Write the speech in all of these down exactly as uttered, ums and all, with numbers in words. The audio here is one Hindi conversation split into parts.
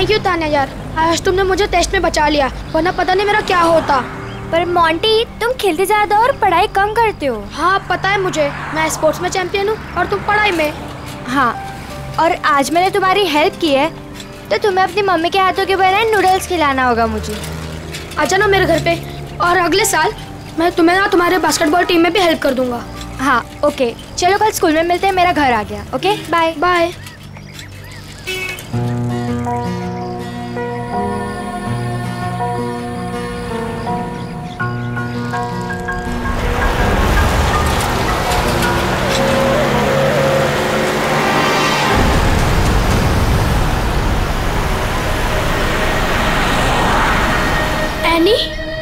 थैंक यू तान्या यार, आज तुमने मुझे टेस्ट में बचा लिया, वरना पता नहीं मेरा क्या होता। पर मोंटी, तुम खेलते ज्यादा और पढ़ाई कम करते हो। हाँ पता है मुझे, मैं स्पोर्ट्स में चैंपियन हूँ और तुम पढ़ाई में। हाँ, और आज मैंने तुम्हारी हेल्प की है तो तुम्हें अपनी मम्मी के हाथों के बनाए नूडल्स खिलाना होगा मुझे। आजा ना मेरे घर पे, और अगले साल मैं तुम्हें ना तुम्हारे बास्केटबॉल टीम में भी हेल्प कर दूंगा। हाँ ओके, चलो कल स्कूल में मिलते हैं, मेरा घर आ गया। Okay bye bye. एनी,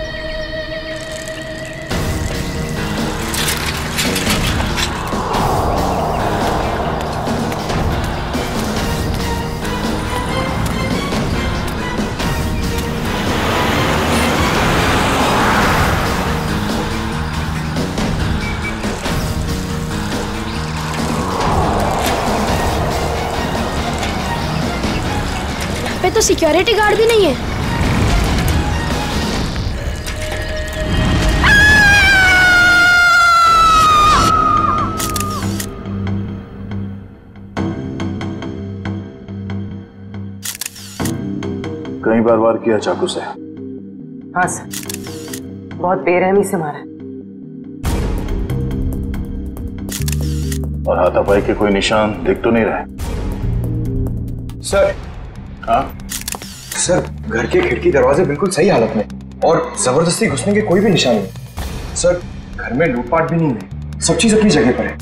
पे तो सिक्योरिटी गार्ड भी नहीं है। कई बार वार किया चाकू से? हाँ सर, बहुत बेरहमी से मारा। और हाथापाई के कोई निशान दिख तो नहीं रहे? सर। हाँ सर, घर के खिड़की दरवाजे बिल्कुल सही हालत में और जबरदस्ती घुसने के कोई भी निशान नहीं। सर, घर में लूटपाट भी नहीं है, सब चीज अपनी जगह पर है।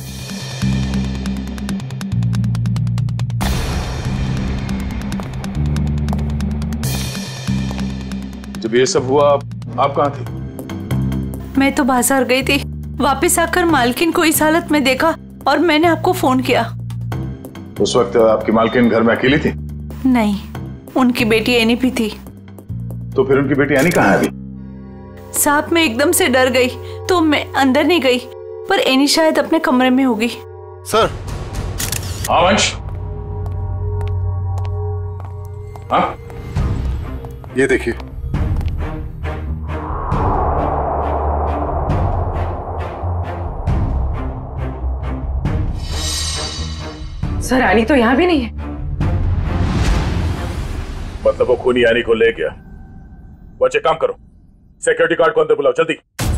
जब ये सब हुआ आप कहाँ थी? मैं तो बाजार गई थी, वापस आकर मालकिन को इस हालत में देखा और मैंने आपको फोन किया। उस वक्त आपकी मालकिन घर में अकेली थी? नहीं, उनकी बेटी एनी भी थी। तो फिर उनकी बेटी एनी कहाँ है अभी? साहब मैं एकदम से डर गई तो मैं अंदर नहीं गई, पर एनी शायद अपने कमरे में होगी। सर। हाँ वंश। हाँ ये देखिए। सर, एनी तो यहाँ भी नहीं है। मतलब वो खूनी यानी को ले गया। बच्चे काम करो, सिक्योरिटी गार्ड को अंदर बुलाओ जल्दी।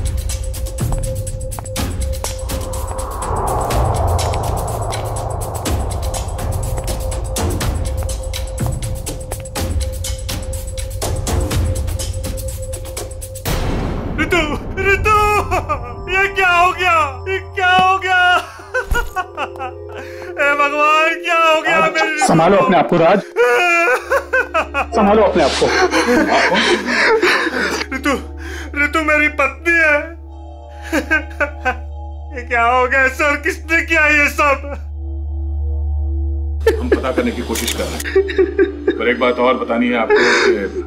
ऋतु, ऋतु, ये क्या हो गया? ये क्या हो गया? ए भगवान, क्या हो गया मेरे? संभालो अपने आप को राज, संभालो अपने आप को। ऋतु, ऋतु मेरी पत्नी है। ये क्या हो गया सर? किसने किया ये सब? हम पता करने की कोशिश कर रहे हैं, पर एक बात और बतानी है आपको कि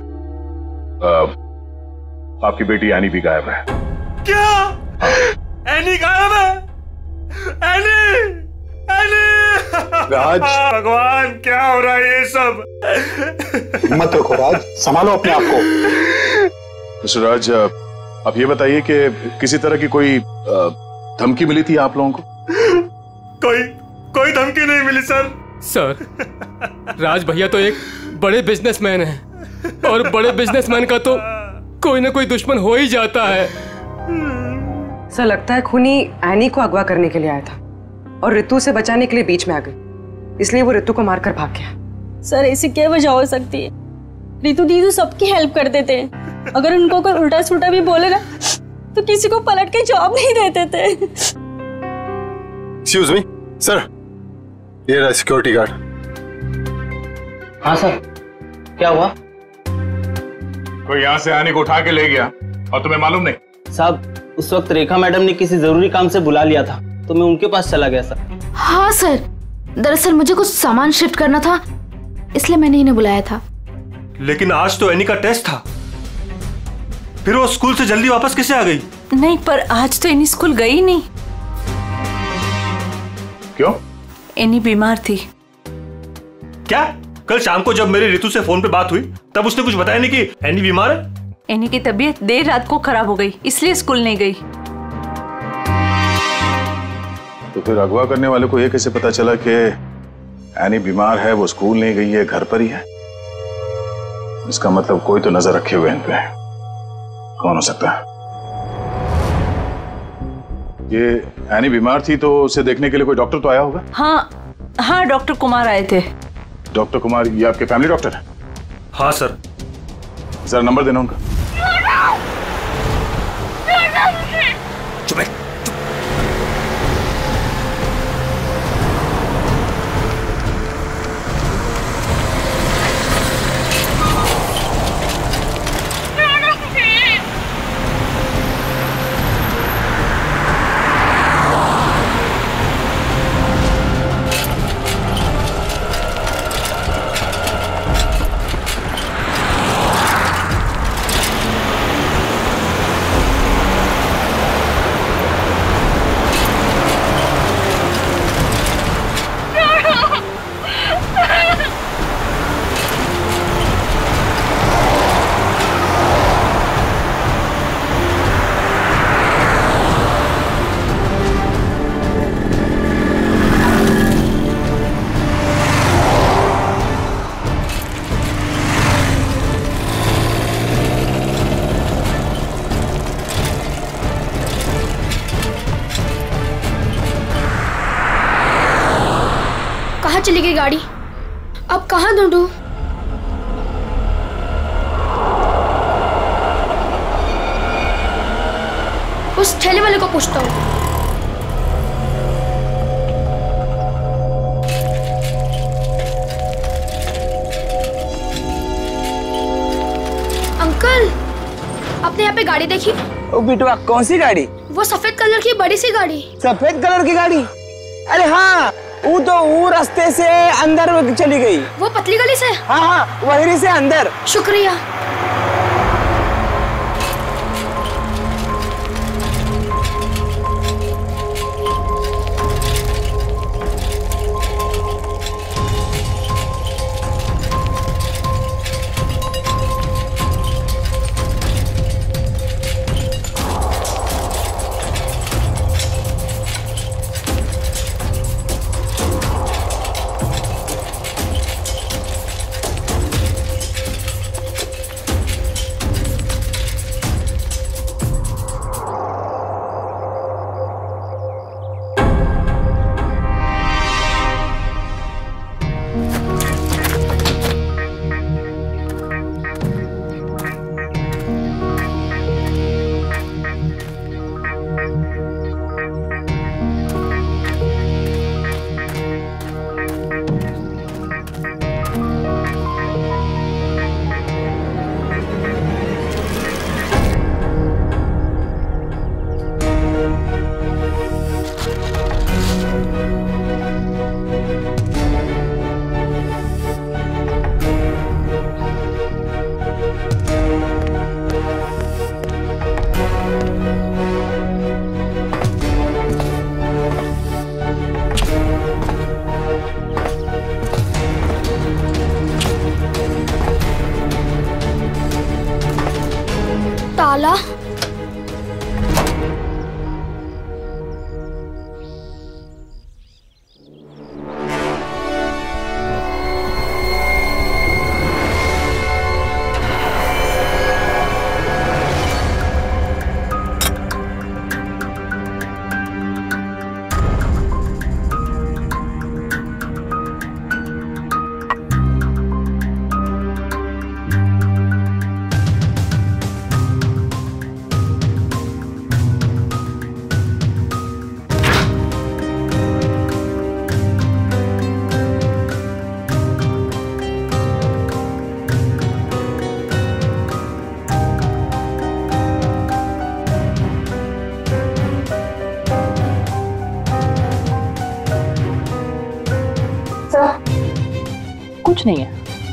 आ, आपकी बेटी एनी भी गायब है। क्या? एनी गायब है? Any, any! राज, भगवान, क्या हो रहा है ये सब? हिम्मत रखो राज, संभालो अपने आप को। मिस्टर राज, आप ये बताइए कि किसी तरह की कोई धमकी मिली थी आप लोगों को? कोई कोई धमकी नहीं मिली सर। सर, राज भैया तो एक बड़े बिजनेसमैन हैं, और बड़े बिजनेसमैन का तो कोई ना कोई दुश्मन हो ही जाता है। सर, लगता है खूनी एनी को अगवा करने के लिए आया था और ऋतु से बचाने के लिए बीच में आ गई, इसलिए वो ऋतु को मारकर भाग गया। सर, ऐसी क्या वजह हो सकती है? ऋतु दीदी सबकी हेल्प कर देते हैं, अगर उनको कोई उल्टा सुल्टा भी बोले ना तो किसी को पलट के जवाब नहीं देते थे। एक्सक्यूज मी सर, ये रहा सिक्योरिटी गार्ड। हाँ सर, क्या हुआ? कोई यहाँ से आने को उठा के ले गया और तुम्हें मालूम नहीं? साहब, उस वक्त रेखा मैडम ने किसी जरूरी काम से बुला लिया था तो मैं उनके पास चला गया सर। हाँ सर, दरअसल मुझे कुछ सामान शिफ्ट करना था, इसलिए मैंने इन्हें बुलाया था। लेकिन आज तो एनी का टेस्ट था, फिर वो स्कूल से जल्दी वापस कैसे आ गई? नहीं, पर आज तो एनी स्कूल गई नहीं। क्यों? एनी बीमार थी। क्या? कल शाम को जब मेरी ऋतु से फोन पे बात हुई तब उसने कुछ बताया नहीं कि एनी बीमार है। एनी की तबीयत देर रात को खराब हो गई, इसलिए स्कूल नहीं गई। तो फिर अगवा करने वाले को ये कैसे पता चला कि एनी बीमार है, वो स्कूल नहीं गई है, घर पर ही है? इसका मतलब कोई तो नजर रखे हुए इन पे। कौन हो सकता है? ये एनी बीमार थी तो उसे देखने के लिए कोई डॉक्टर तो आया होगा? हाँ हाँ, डॉक्टर कुमार आए थे। डॉक्टर कुमार, ये आपके फैमिली डॉक्टर है? हाँ सर। जरा नंबर देना उनका। चुप है। कहाँ चली गई गाड़ी? अब कहाँ ढूंढूं? उस ठेले वाले को पूछता हूँ। अंकल, आपने यहाँ पे गाड़ी देखी? ओ बिटवा, कौन सी गाड़ी? वो सफेद कलर की बड़ी सी गाड़ी। सफेद कलर की गाड़ी? अरे हाँ, वो तो वो रास्ते से अंदर चली गई। वो पतली गली से? हाँ हाँ, वही से अंदर। शुक्रिया। ताला। कुछ नहीं है।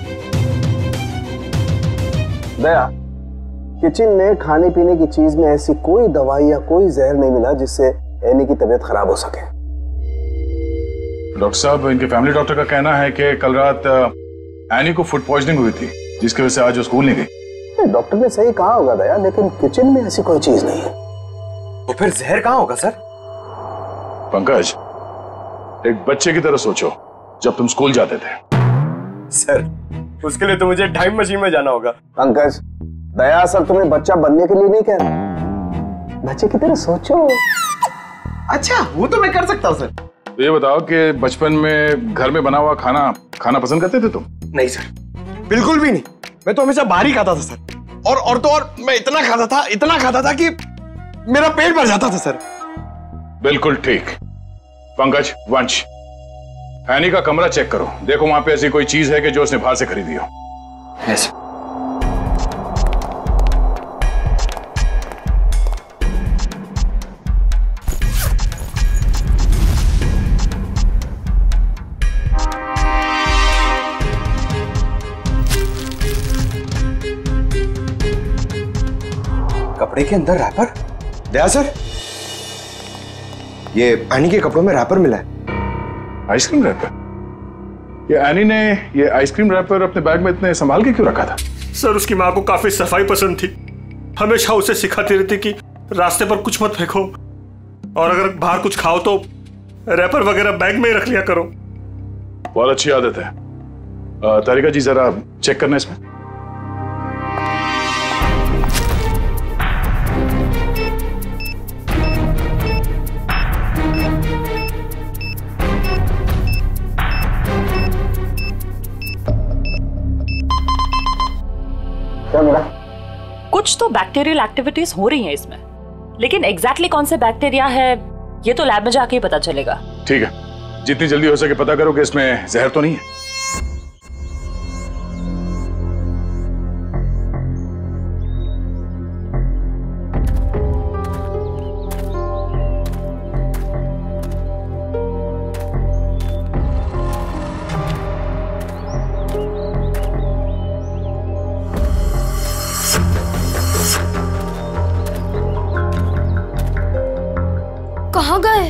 दया, किचन में खाने पीने की चीज में ऐसी कोई दवाई या कोई जहर नहीं मिला जिससे एनी की तबीयत खराब हो सके। डॉक्टर साहब, इनके फैमिली डॉक्टर का कहना है कि कल रात एनी को फूड पॉइजनिंग हुई थी जिसकी वजह से आज वो स्कूल नहीं गई। डॉक्टर ने सही कहा होगा दया, लेकिन किचन में ऐसी कोई चीज नहीं है। तो फिर जहर कहाँ होगा सर? पंकज, एक बच्चे की तरह सोचो, जब तुम स्कूल जाते थे। सर उसके लिए तो मुझे टाइम मशीन में जाना होगा। पंकज, दया सर तुम्हें बच्चा बनने के लिए नहीं कह रहा, बच्चे की तरह सोचो। अच्छा वो तो मैं कर सकता हूँ सर। तो ये बताओ कि बचपन में घर में बना हुआ खाना खाना पसंद करते थे तुम? नहीं सर, बिल्कुल भी नहीं। मैं तो हमेशा बाहर ही खाता था सर, और और तो और मैं इतना खाता था इतना खाता था कि मेरा पेट भर जाता था सर। बिल्कुल ठीक। पंकज, वंश, एनी का कमरा चेक करो, देखो वहां पे ऐसी कोई चीज है कि जो उसने बाहर से खरीदी हो। यस। कपड़े के अंदर रैपर? दया सर, ये एनी के कपड़ों में रैपर मिला है। Ice cream wrapper? ये एनी ने ये आइसक्रीम रैपर अपने बैग में इतने संभाल के क्यों रखा था? सर उसकी माँ को काफी सफाई पसंद थी, हमेशा उसे सिखाती रहती कि रास्ते पर कुछ मत फेंको, और अगर बाहर कुछ खाओ तो रैपर वगैरह बैग में ही रख लिया करो। बहुत अच्छी आदत है। तारिका जी जरा चेक करना इसमें। क्या मिला? कुछ तो बैक्टीरियल एक्टिविटीज हो रही हैं इसमें, लेकिन एग्जैक्टली कौन से बैक्टीरिया है ये तो लैब में जाके ही पता चलेगा। ठीक है, जितनी जल्दी हो सके पता करो कि इसमें जहर तो नहीं है। कहाँ गए?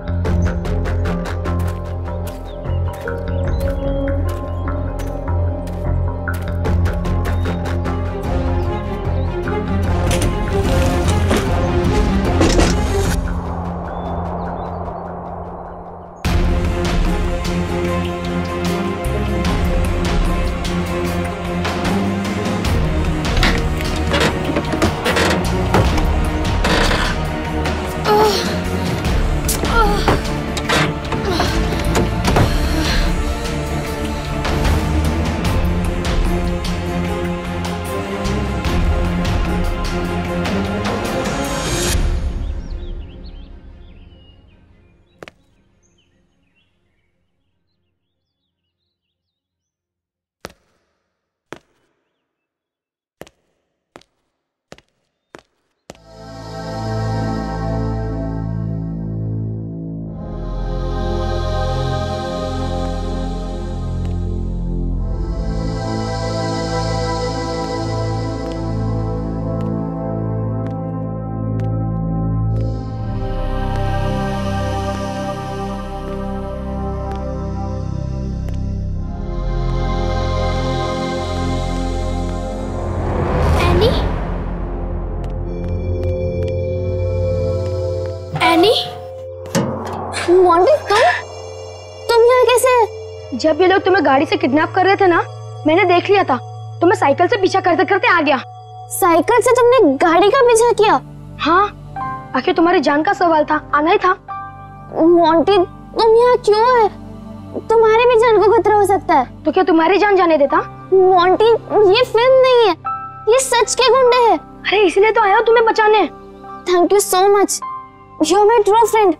जब ये लोग तुम्हें गाड़ी से किडनैप कर रहे थे ना, मैंने देख लिया था। तो मैं साइकिल से पीछा करते करते आ गया। साइकिल से तुमने गाड़ी का पीछा किया? हाँ, आखिर तुम्हारी जान का सवाल था, आना ही था। मोंटी, तुम यहाँ क्यों है? तुम्हारी भी जान को खतरा हो सकता है। तो क्या तुम्हारी जान जाने देता? मोंटी, ये फिल्म नहीं है, ये सच के गुंडे हैं। अरे इसलिए तो आया हूँ तुम्हें बचाने। Thank you so much, you are my true friend.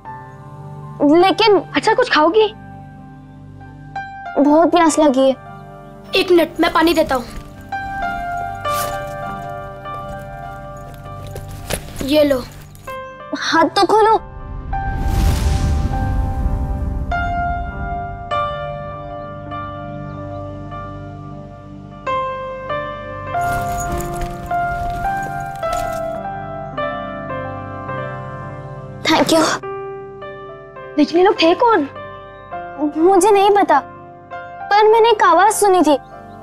लेकिन अच्छा कुछ खाओगी? बहुत प्यास लगी है। एक मिनट, मैं पानी देता हूँ। ये लो। हाथ तो खोलो। Thank you. लेकिन ये लोग थे कौन? मुझे नहीं पता, पर मैंने एक आवाज सुनी थी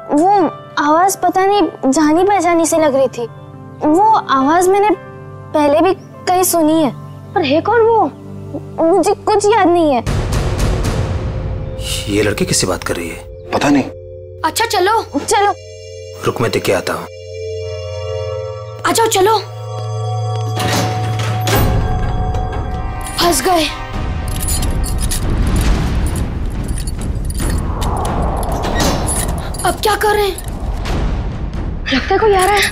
वो आवाज पता नहीं जानी पहचानी सी लग रही थी। वो आवाज मैंने पहले भी कहीं सुनी है, पर है कौन वो मुझे कुछ याद नहीं है। ये लड़की किससे बात कर रही है? पता नहीं। अच्छा चलो चलो। रुक मैं देख के आता हूँ। आ जाओ चलो। फंस गए। अब क्या करें? लगता है कोई आ रहा है।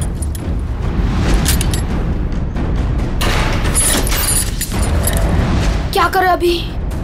क्या करें अभी?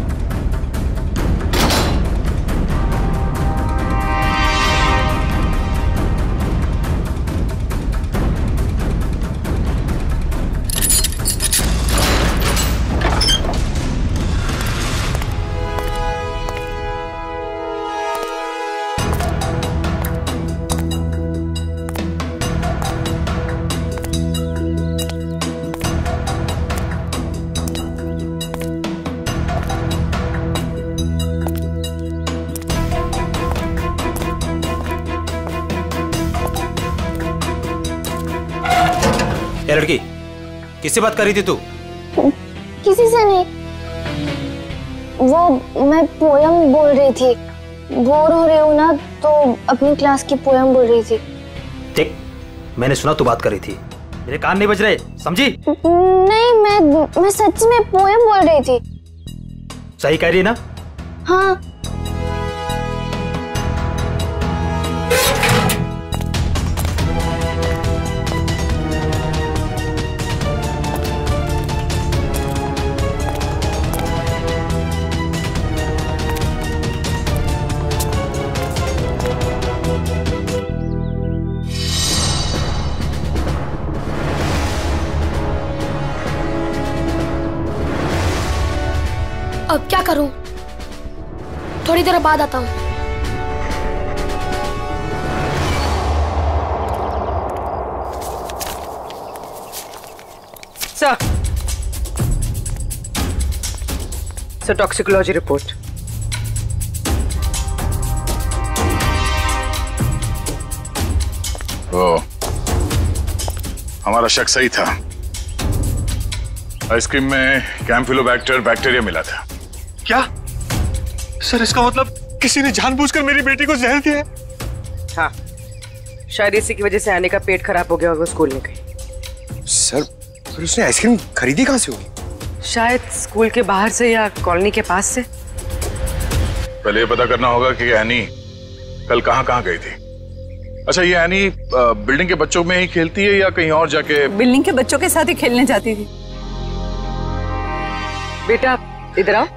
ये लड़की किससे बात कर रही थी तू? किसी से नहीं। वो मैं पोयम बोल रही थी। बोर हो रही हूँ ना तो अपनी क्लास की पोयम बोल रही थी। देख मैंने सुना तू बात कर रही थी, मेरे कान नहीं बज रहे, समझी? नहीं मैं मैं सच में पोयम बोल रही थी। सही कह रही है ना? हाँ। अब क्या करूं? थोड़ी देर बाद आता हूं। Sir sir toxicology report. ओ, हमारा शक सही था। आइसक्रीम में कैम्फिलोबैक्टर बैक्टीरिया मिला था। क्या? सर इसका मतलब किसी ने जानबूझकर मेरी बेटी को जहर दिया है? हाँ, शायद इसी की वजह से आने का पेट खराब हो गया और वो स्कूल नहीं गई। सर फिर उसने आइसक्रीम खरीदी कहाँ से होगी? शायद स्कूल के बाहर से या कॉलोनी के पास से। पहले ये पता करना होगा कि एनी कल कहाँ कहाँ गई थी। अच्छा, ये एनी बिल्डिंग के बच्चों में ही खेलती है या कहीं और जाके? बिल्डिंग के बच्चों के साथ ही खेलने जाती थी। बेटा इधर आओ।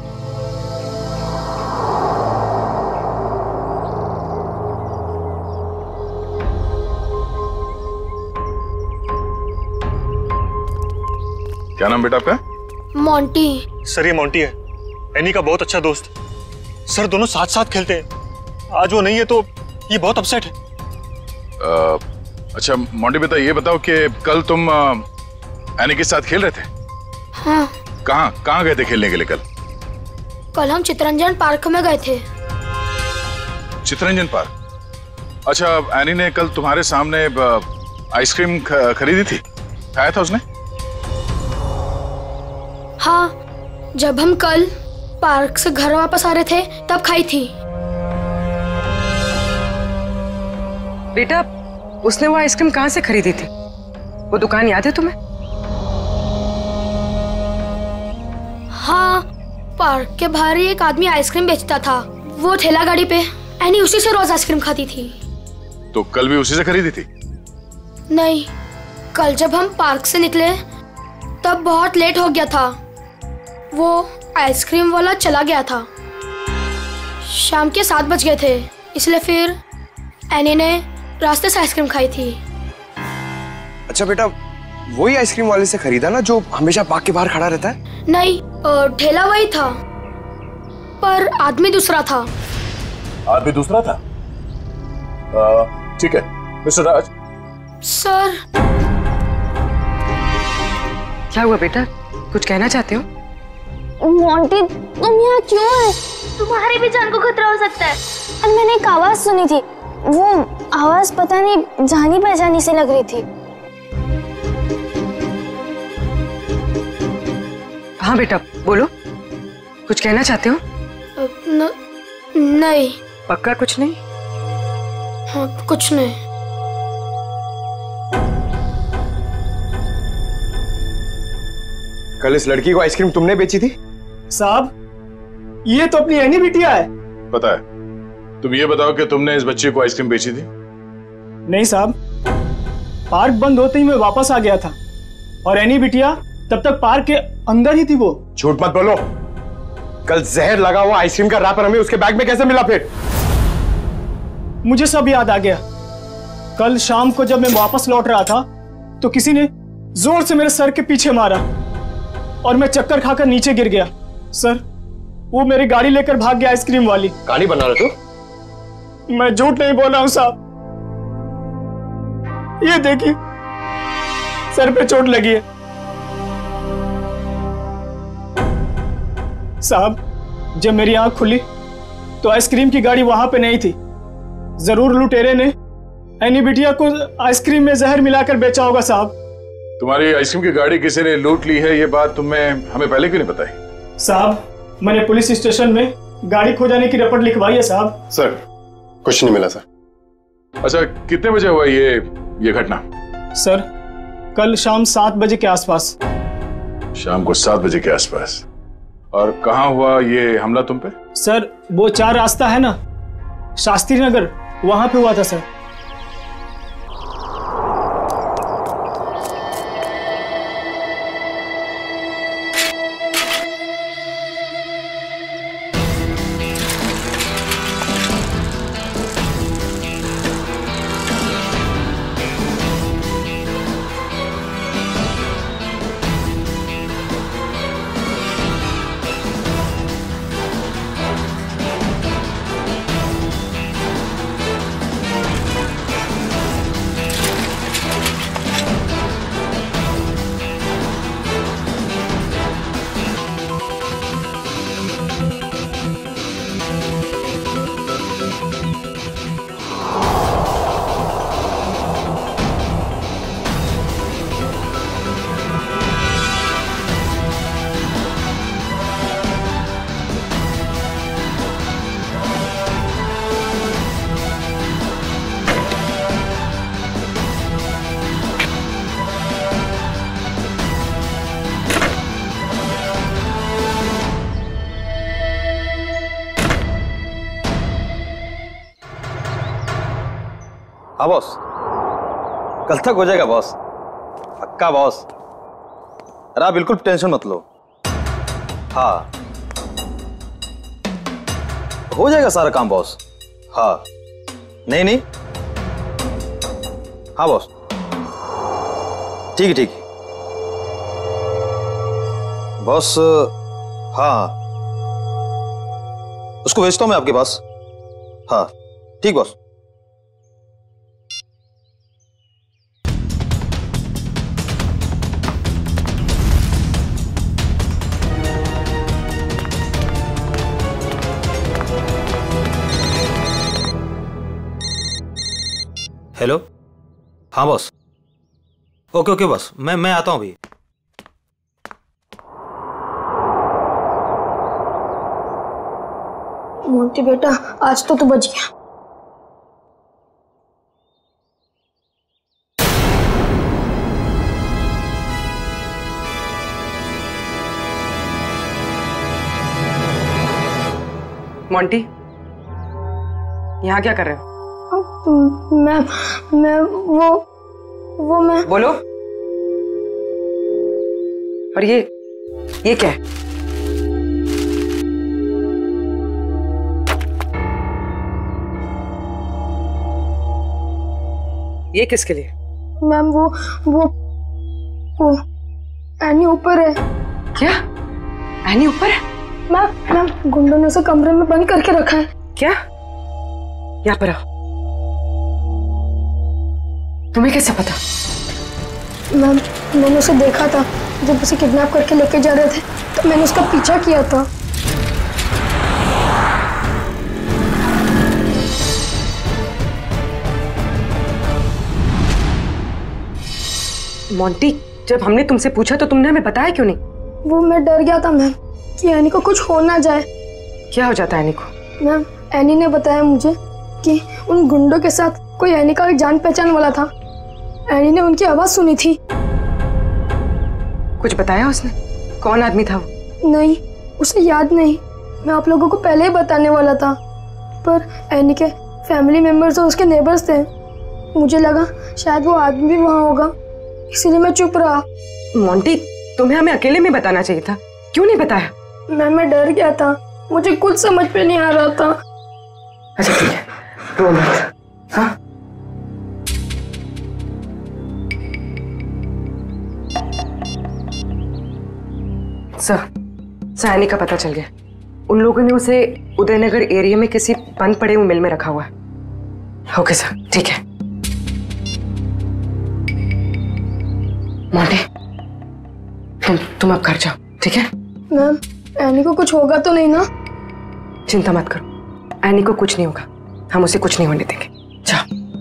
क्या नाम बेटा आपका? मोंटी। सर ये मोंटी है, एनी का बहुत अच्छा दोस्त। सर दोनों साथ साथ खेलते हैं। आज वो नहीं है तो ये बहुत अपसेट है। आ, अच्छा मोंटी बेटा, ये बताओ कि कल तुम एनी के साथ खेल रहे थे? हाँ। कहाँ कहाँ गए थे खेलने के लिए कल? कल हम चितरंजन पार्क में गए थे। चितरंजन पार्क? अच्छा, एनी ने कल तुम्हारे सामने आइसक्रीम खरीदी थी, खाया था उसने? हाँ, जब हम कल पार्क से घर वापस आ रहे थे तब खाई थी। बेटा उसने वो आइसक्रीम कहाँ से खरीदी थी? वो दुकान याद है तुम्हें? हाँ, पार्क के बाहर ही एक आदमी आइसक्रीम बेचता था, वो ठेला गाड़ी पे। एनी उसी से रोज आइसक्रीम खाती थी। तो कल भी उसी से खरीदी थी? नहीं, कल जब हम पार्क से निकले तब बहुत लेट हो गया था। वो आइसक्रीम वाला चला गया था। शाम के सात बज गए थे, इसलिए फिर एनी ने रास्ते से आइसक्रीम खाई थी। अच्छा बेटा, वही आइसक्रीम वाले से खरीदा ना जो हमेशा पार्क के बाहर खड़ा रहता है? नहीं, ठेला वही था पर आदमी दूसरा था। आदमी दूसरा था? ठीक है मिस्टर राज। सर। क्या हुआ बेटा, कुछ कहना चाहते हो? मोंटी तुम यहाँ क्यों है? तुम्हारी भी जान को खतरा हो सकता है। और मैंने एक आवाज सुनी थी, वो आवाज पता नहीं जानी पहचानी से लग रही थी। हाँ बेटा बोलो, कुछ कहना चाहते हो? न, नहीं। पक्का कुछ नहीं? हाँ कुछ नहीं। कल इस लड़की को आइसक्रीम तुमने बेची थी? साहब ये तो अपनी एनी बिटिया है। पता है। तुम ये बताओ कि तुमने इस बच्चे को आइसक्रीम बेची थी? नहीं साहब, पार्क बंद होते ही मैं वापस आ गया था और एनी बिटिया तब तक पार्क के अंदर ही थी। वो झूठ मत बोलो। कल जहर लगा हुआ आइसक्रीम का रैपर हमें उसके बैग में कैसे मिला? फिर मुझे सब याद आ गया। कल शाम को जब मैं वापस लौट रहा था तो किसी ने जोर से मेरे सर के पीछे मारा और मैं चक्कर खाकर नीचे गिर गया। सर वो मेरी गाड़ी लेकर भाग गया, आइसक्रीम वाली। कहानी बना रहे तू? मैं झूठ नहीं बोल रहा हूं साहब। ये देखिए सर पे चोट लगी है। साहब जब मेरी आंख खुली तो आइसक्रीम की गाड़ी वहां पे नहीं थी। जरूर लुटेरे ने एनी बिटिया को आइसक्रीम में जहर मिलाकर बेचा होगा साहब। तुम्हारी आइसक्रीम की गाड़ी किसी ने लूट ली है, ये बात तुम्हें हमें पहले क्यों नहीं बताई? साहब मैंने पुलिस स्टेशन में गाड़ी खो जाने की रिपोर्ट लिखवाई है साहब। सर कुछ नहीं मिला सर। अच्छा कितने बजे हुआ ये ये घटना? सर कल शाम सात बजे के आसपास। शाम को सात बजे के आसपास। और कहाँ हुआ ये हमला तुम पे? सर वो चार रास्ता है ना, शास्त्री नगर, वहां पे हुआ था सर। हाँ बॉस, कल तक हो जाएगा बॉस, पक्का बॉस। अरे आप बिल्कुल टेंशन मत लो। हाँ हो जाएगा सारा काम बॉस। हाँ नहीं नहीं हाँ बॉस, ठीक है ठीक है बॉस। हाँ उसको भेजता हूं मैं आपके पास। हाँ ठीक बॉस। हेलो, हाँ बॉस। ओके ओके बॉस, मैं मैं आता हूँ अभी। मोंटी बेटा आज तो तू बच गया। मोंटी यहाँ क्या कर रहे हो? मैं मैं वो वो मैं बोलो। और ये ये क्या है? ये किसके लिए? मैम वो वो वो एनी ऊपर है। क्या? एनी ऊपर है? मैम मैम गुंडों ने उसे कमरे में बंद करके रखा है। क्या? यहाँ पर आओ। तुम्हें कैसे पता? मैम मैंने उसे देखा था जब उसे किडनैप करके लेके जा रहे थे, तो मैंने उसका पीछा किया था। मोंटी, जब हमने तुमसे पूछा तो तुमने हमें बताया क्यों नहीं? वो मैं डर गया था मैम कि एनी को कुछ हो ना जाए। क्या हो जाता है एनी को? मैम एनी ने बताया मुझे कि उन गुंडों के साथ कोई एनी का जान पहचान वाला था। एनी ने उनकी आवाज सुनी थी। कुछ बताया उसने? कौन आदमी था वो? नहीं, उसे याद नहीं। मैं आप लोगों को पहले ही बताने वाला था, पर एनी के फैमिली मेंबर्स और उसके नेबर्स थे। मुझे लगा शायद वो आदमी भी वहाँ होगा, इसीलिए मैं चुप रहा। मोंटी, तुम्हें हमें अकेले में बताना चाहिए था, क्यों नहीं बताया? मैं मैं डर गया था, मुझे कुछ समझ पे नहीं आ रहा था। अच्छा ठीक है, रो मत। हाँ? सर, सैनी का पता चल गया। उन लोगों ने उसे उदयनगर एरिया में किसी बंद पड़े हुए मिल में रखा हुआ है। ओके सर, ठीक है। मोंटी, तुम तुम अब घर जाओ, ठीक है? मैम, एनी को कुछ होगा तो नहीं ना? चिंता मत करो, एनी को कुछ नहीं होगा। हम उसे कुछ नहीं होने देंगे। जाओ।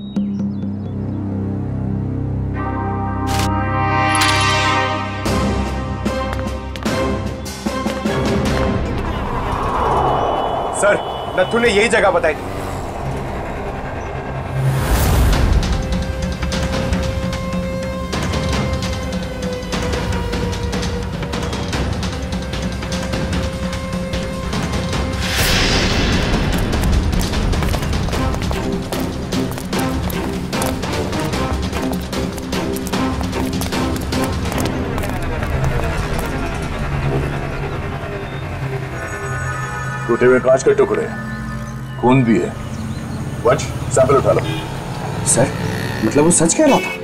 सर, नथु ने यही जगह बताई थी। टूटे हुए कांच के टुकड़े, खून भी है। वंश, सैंपल उठा लो। सर, मतलब वो सच कह रहा था?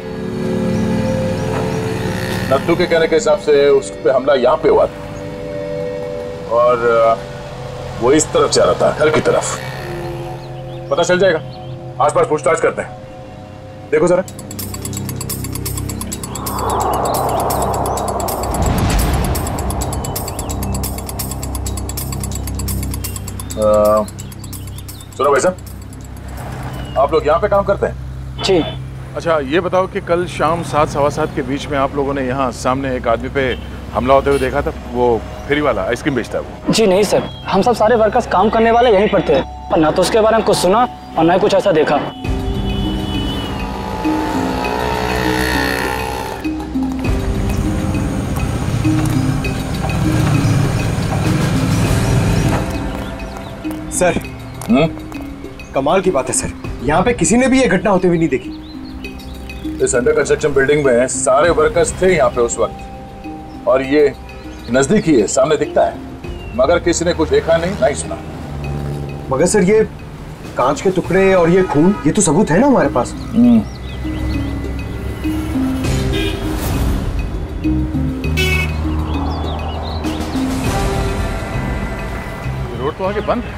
नत्थू के कहने के हिसाब से उस पे हमला यहाँ पे हुआ था और वो इस तरफ जा रहा था, घर की तरफ। पता चल जाएगा, आसपास पूछताछ करते हैं। देखो जरा। सुनो भाई साहब, आप लोग यहाँ पे काम करते हैं? जी। अच्छा, ये बताओ कि कल शाम सात सवा सात के बीच में आप लोगों ने यहाँ सामने एक आदमी पे हमला होते हुए देखा था? वो फेरी वाला आइसक्रीम बेचता है वो? जी नहीं सर, हम सब सारे वर्कर्स काम करने वाले यहीं पर थे, पर ना तो उसके बारे में कुछ सुना और ना ही कुछ ऐसा देखा। सर, हुँ? कमाल की बात है सर, यहाँ पे किसी ने भी ये घटना होते हुए नहीं देखी। इस अंडर कंस्ट्रक्शन बिल्डिंग में सारे वर्कर्स थे यहाँ पे उस वक्त, और ये नजदीक ही है, सामने दिखता है, मगर किसी ने कुछ देखा नहीं, नहीं सुना। मगर सर, ये कांच के टुकड़े और ये खून, ये तो सबूत है ना हमारे पास। रोड तो आगे बंद है,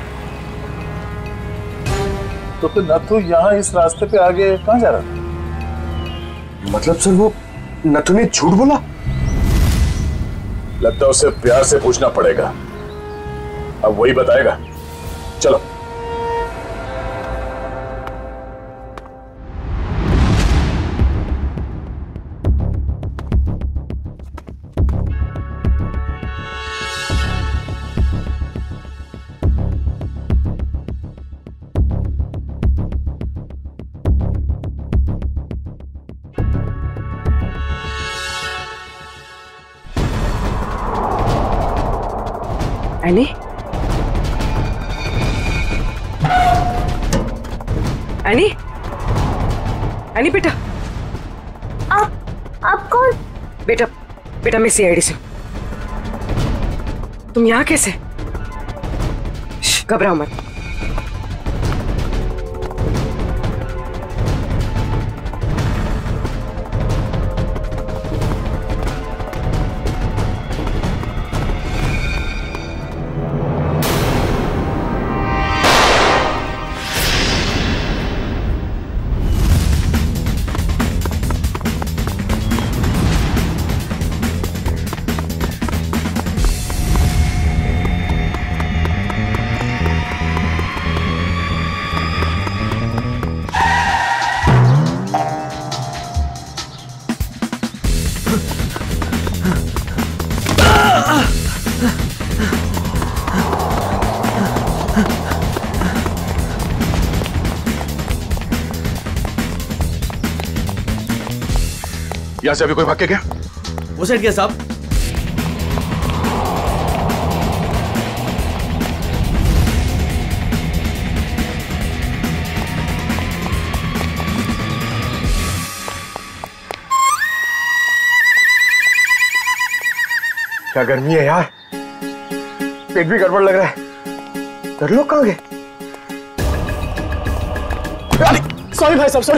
तो फिर नथु यहाँ इस रास्ते पे आगे कहाँ जा रहा था? मतलब सर, वो नथु ने झूठ बोला? लगता है उसे प्यार से पूछना पड़ेगा, अब वही बताएगा। चलो। एनी? एनी? एनी बेटा। आप आप कौन? बेटा बेटा मैं सीआईडी से। तुम यहाँ कैसे? घबराओ मत। यहाँ से अभी कोई भाग के गया? वो साइड गया साहब। क्या गर्मी है यार, पेट भी गड़बड़ लग रहा है। घर लोग कहाँ गए? सॉरी भाई साहब, सॉरी।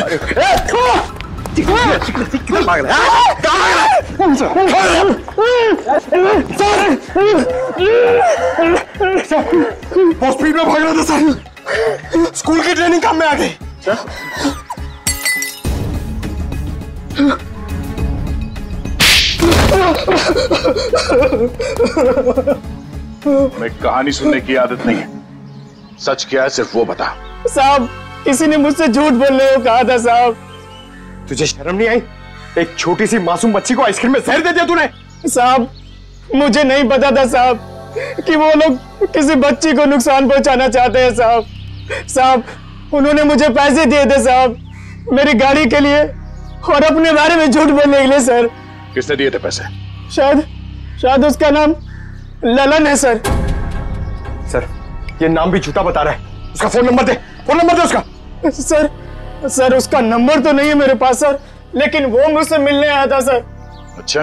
बहुत स्पीड में भाग रहा था सर, स्कूल की ट्रेनिंग काम में आ गई। मैं कहानी सुनने की आदत नहीं है, सच क्या है सिर्फ वो बता। साहब किसी ने मुझसे झूठ बोलने को कहा था साहब। तुझे शर्म नहीं आई? एक छोटी सी मासूम बच्ची को आइसक्रीम में जहर दे दिया तूने। साहब मुझे नहीं पता था साहब कि वो लोग किसी बच्ची को नुकसान पहुंचाना चाहते हैं साहब। साहब उन्होंने मुझे पैसे दिए थे साहब, मेरी गाड़ी के लिए और अपने बारे में झूठ बोलने के लिए सर। किसने दिए थे पैसे? शायद शायद उसका नाम ललन है सर। सर ये नाम भी झूठा बता रहा है, उसका फोन नंबर दे, फोन नंबर दे उसका। सर सर उसका नंबर तो नहीं है मेरे पास सर, लेकिन वो मुझसे मिलने आया था सर। अच्छा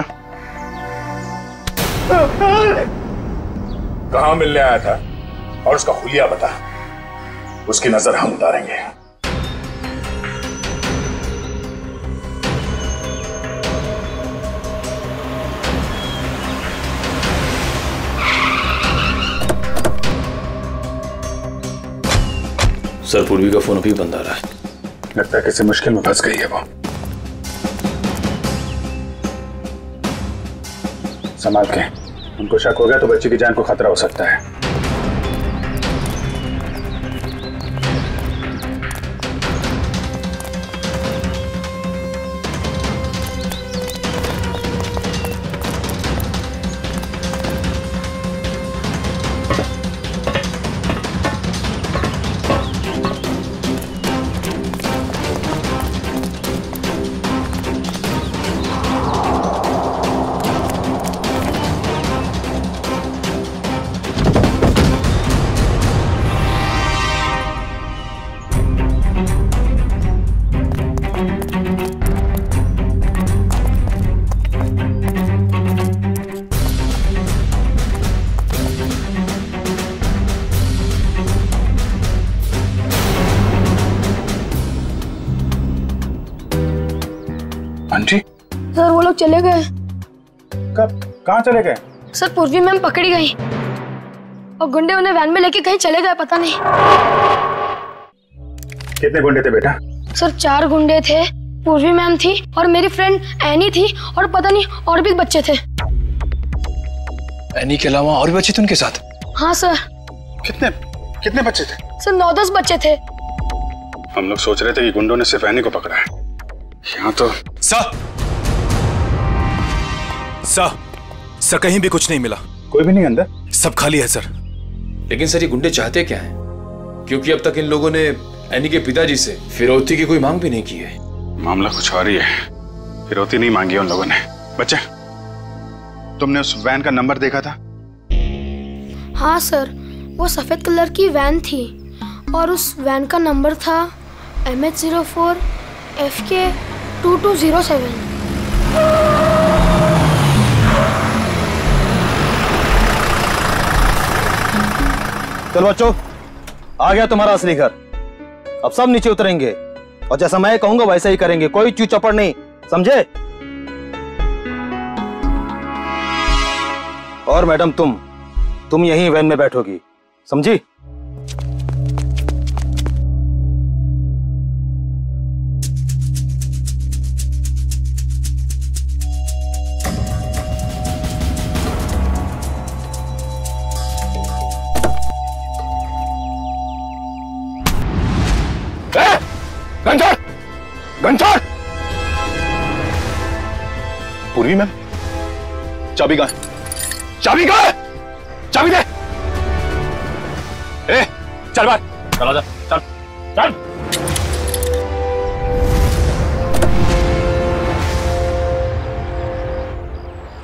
कहाँ मिलने आया था और उसका हुलिया बता, उसकी नजर हम उतारेंगे। सर पूर्वी का फोन अभी बंद आ रहा है, लगता है किसी मुश्किल में फंस गई है वो। संभाल के, उनको शक हो गया तो बच्ची की जान को खतरा हो सकता है। आंटी सर वो लोग चले गए। कब? कहाँ चले गए? सर पूर्वी मैम पकड़ी गई और गुंडे उन्हें वैन में लेके कहीं चले गए, पता नहीं। कितने गुंडे थे बेटा? सर चार गुंडे थे, पूर्वी मैम थी और मेरी फ्रेंड एनी थी और पता नहीं और भी बच्चे थे। एनी के अलावा और भी बच्चे थे उनके साथ? हाँ सर। कितने कितने बच्चे थे? सर नौ दस बच्चे थे। हम लोग सोच रहे थे कि गुंडों ने सिर्फ एनी को पकड़ा है, यहाँ तो। सर सर सर कहीं भी कुछ नहीं मिला। कोई भी नहीं अंदर? सब खाली है सर। लेकिन सर ये गुंडे चाहते क्या हैं? क्योंकि अब तक इन लोगों ने एनी के पिताजी से फिरौती की कोई मांग भी नहीं की है। मामला कुछ और ही है, फिरौती नहीं मांगी उन लोगों ने। बच्चे तुमने उस वैन का नंबर देखा था? हाँ सर, वो सफेद कलर की वैन थी और उस वैन का नंबर था M H zero four F K two two zero seven. चलो बच्चों, आ गया तुम्हारा असली घर। अब सब नीचे उतरेंगे और जैसा मैं कहूंगा वैसा ही करेंगे, कोई चू चपड़ नहीं, समझे? और मैडम तुम तुम यहीं वैन में बैठोगी, समझी? गन गन पूर्वी मैम, चाबी कहाँ है? चाबी कहाँ है? चाबी दे। ए, चल बाहर, चला जा, चल, चल।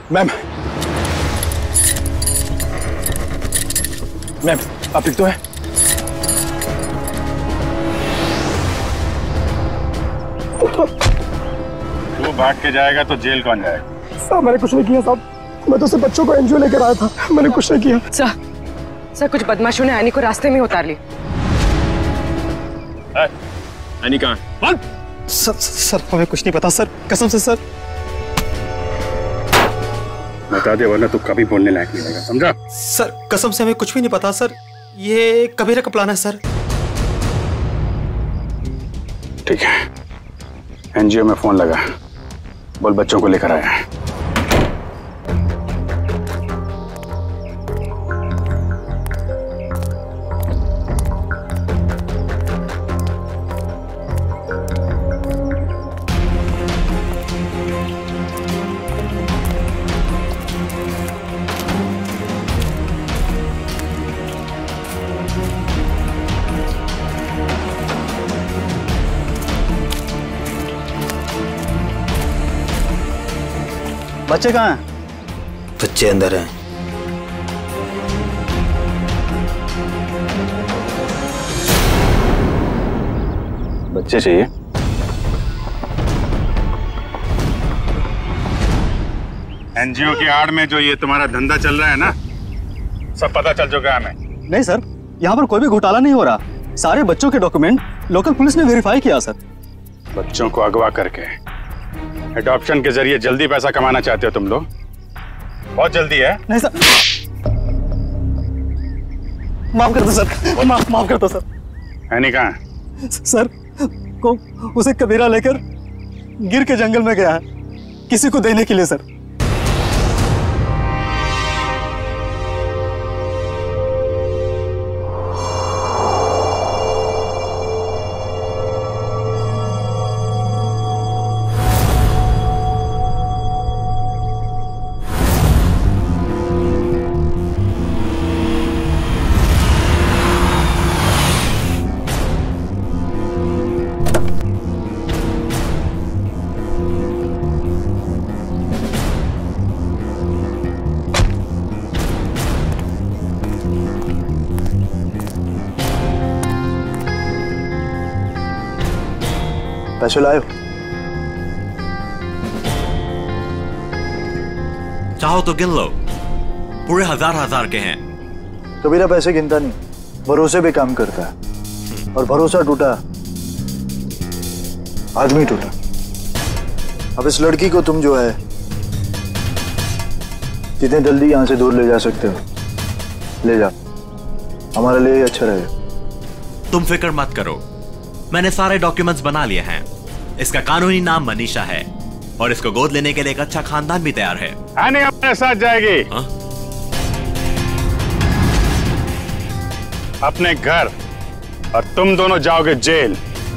मैम मैम आप ठीक तो है? तू भाग के जाएगा तो जेल कौन जाएगा? साहब मैंने कुछ नहीं किया साहब, मैं तो सिर्फ बच्चों को एनजीओ लेकर आया था, मैंने कुछ नहीं किया। सर सर कुछ बदमाशों ने एनी को रास्ते में उतार ली। एनी कहाँ है? सर सर हमें कुछ नहीं पता सर, कसम से सर। बता दे वरना तू कभी बोलने लायक नहीं रहेगा, समझा? सर कसम से हमें कुछ भी नहीं पता सर, ये कबीरा का प्लान है सर। ठीक है, एनजीओ में फोन लगा, बोल बच्चों को लेकर आया है। बच्चे कहाँ हैं? बच्चे अंदर हैं। बच्चे चाहिए? एनजीओ की आड़ में जो ये तुम्हारा धंधा चल रहा है ना, सब पता चल चुका है हमें। नहीं सर, यहाँ पर कोई भी घोटाला नहीं हो रहा, सारे बच्चों के डॉक्यूमेंट लोकल पुलिस ने वेरीफाई किया सर। बच्चों को अगवा करके एडॉप्शन के जरिए जल्दी पैसा कमाना चाहते हो तुम लोग? बहुत जल्दी है। नहीं सर, माफ कर दो सर, माफ माफ कर दो सर। है नहीं कहाँ? सर को उसे कबीरा लेकर गिर के जंगल में गया है किसी को देने के लिए सर। पैसे लाए हो? चाहो तो गिन लो, पूरे हजार हजार के हैं। कबीरा पैसे गिनता नहीं, भरोसे पे काम करता है, और भरोसा टूटा आदमी टूटा। अब इस लड़की को तुम जो है जितने जल्दी यहां से दूर ले जा सकते हो ले जा, हमारे लिए अच्छा रहेगा। तुम फिक्र मत करो, मैंने सारे डॉक्यूमेंट्स बना लिए हैं। इसका कानूनी नाम मनीषा है और इसको गोद लेने के लिए एक अच्छा खानदान भी तैयार है। आने अपने साथ जाएगी। हा? अपने घर, और तुम दोनों जाओगे जेल।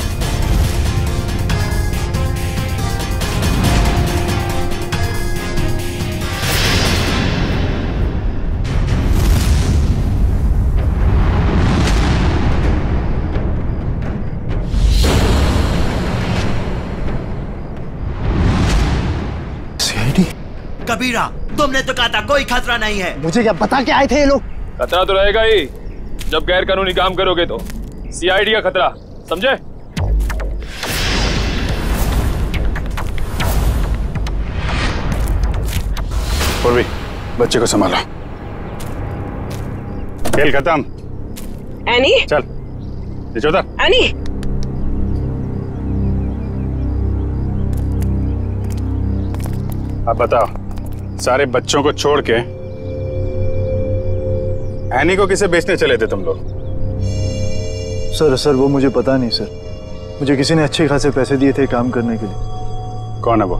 कबीरा, तुमने तो कहा था कोई खतरा नहीं है। मुझे क्या बता के आए थे ये लोग? खतरा तो रहेगा ही जब गैर कानूनी काम करोगे तो। सीआईडी का खतरा, समझे? पूर्वी, बच्चे को संभालो। खेल खत्म। एनी चल नीचे उतर। एनी अब बताओ, सारे बच्चों को छोड़ के एनी को किसे बेचने चले थे तुम लोग? सर सर वो मुझे पता नहीं सर, मुझे किसी ने अच्छे खासे पैसे दिए थे काम करने के लिए। कौन है वो?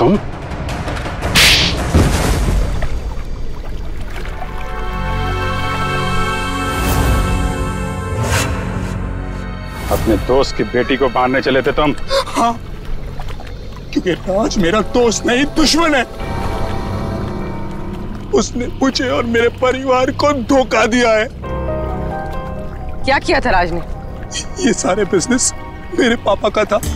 तुम? अपने दोस्त की बेटी को मारने चले थे तुम? हाँ, क्योंकि राज मेरा दोस्त नहीं दुश्मन है। उसने मुझे और मेरे परिवार को धोखा दिया है। क्या किया था राज ने? ये सारे बिजनेस मेरे पापा का था।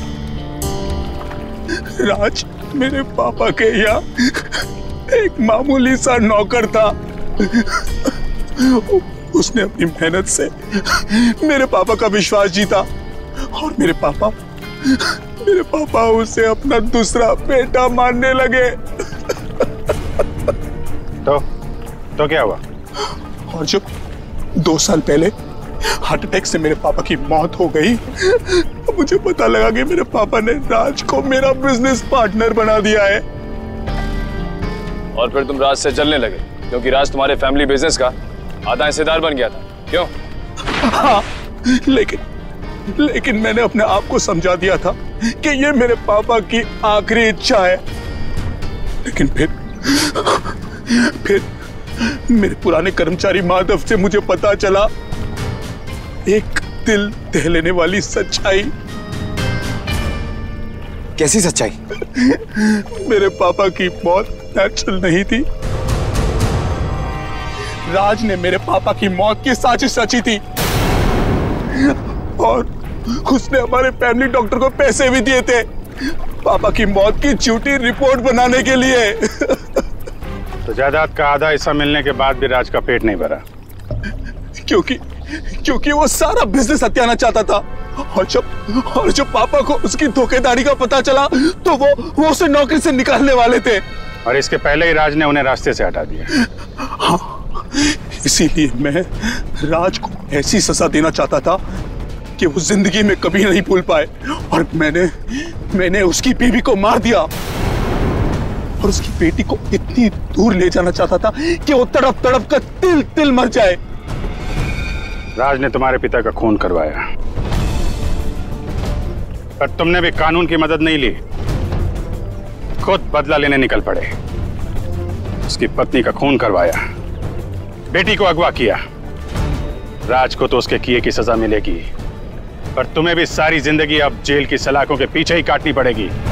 राज मेरे पापा के यहाँ एक मामूली सा नौकर था। उसने अपनी मेहनत से मेरे पापा का विश्वास जीता और मेरे पापा मेरे पापा उसे अपना दूसरा बेटा मानने लगे। तो तो क्या हुआ? और जब दो साल पहले हार्ट अटैक से मेरे पापा की मौत हो गई तो मुझे पता लगा कि मेरे पापा ने राज को मेरा बिजनेस पार्टनर बना दिया है। और फिर तुम राज से चलने लगे क्योंकि राज तुम्हारे फैमिली बिजनेस का आधा हिस्सेदार बन गया था, क्यों? हाँ, लेकिन लेकिन मैंने अपने आप को समझा दिया था कि ये मेरे पापा की आखिरी इच्छा है। लेकिन फिर फिर मेरे पुराने कर्मचारी माधव से मुझे पता चला एक दिल दहलाने वाली सच्चाई। कैसी सच्चाई? मेरे पापा की मौत नेचुरल नहीं थी। राज ने मेरे पापा की मौत की साजिश रची थी और उसने हमारे फैमिली डॉक्टर को पैसे भी दिए थे पापा की मौत की झूठी रिपोर्ट बनाने के लिए। तो जायदाद का आधा हिस्सा मिलने के बाद भी राज का पेट नहीं भरा? क्योंकि क्योंकि वो सारा बिजनेस हत्याना चाहता था और जब और जब पापा को उसकी धोखेधारी का पता चला तो वो वो उसे नौकरी से निकालने वाले थे। और इसके पहले ही राज ने उन्हें रास्ते से हटा दिया। हाँ, इसीलिए मैं राज को ऐसी सजा देना चाहता था कि वो जिंदगी में कभी नहीं भूल पाए और मैंने मैंने उसकी बीवी को मार दिया और उसकी बेटी को इतनी दूर ले जाना चाहता था कि वो तड़प तड़प कर तिल तिल मर जाए। राज ने तुम्हारे पिता का खून करवाया पर तुमने भी कानून की मदद नहीं ली, खुद बदला लेने निकल पड़े। उसकी पत्नी का खून करवाया, बेटी को अगवा किया। राज को तो उसके किए की सजा मिलेगी पर तुम्हें भी सारी जिंदगी अब जेल की सलाखों के पीछे ही काटनी पड़ेगी।